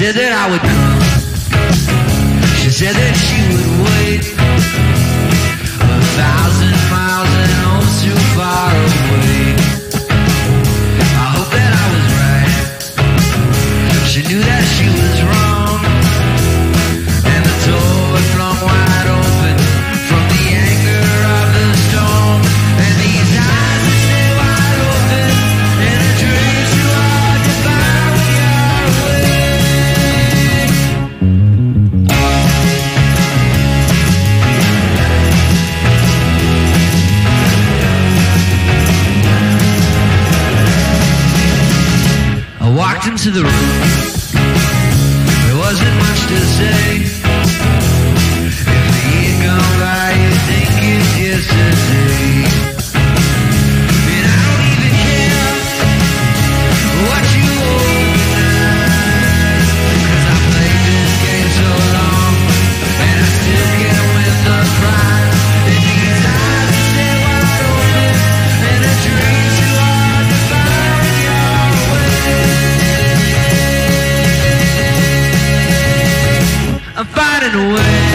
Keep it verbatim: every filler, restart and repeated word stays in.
said that I would come. She said that she would wait a thousand miles and oh so far away. I hope that I was right. She knew that she was wrong, and the door was flung wide open from the anger of the storm. And these eyes that stay wide open, and the dreams too hard to find when you're away. I walked into the room. There wasn't much to say. If the year gone by, you think it's yesterday. And I don't even care what you owe tonight, 'cause I played this game so long, and I still can't win the prize. And these eyes are stay wide open, and the dreams too hard to find when you're away. I'm finding a way.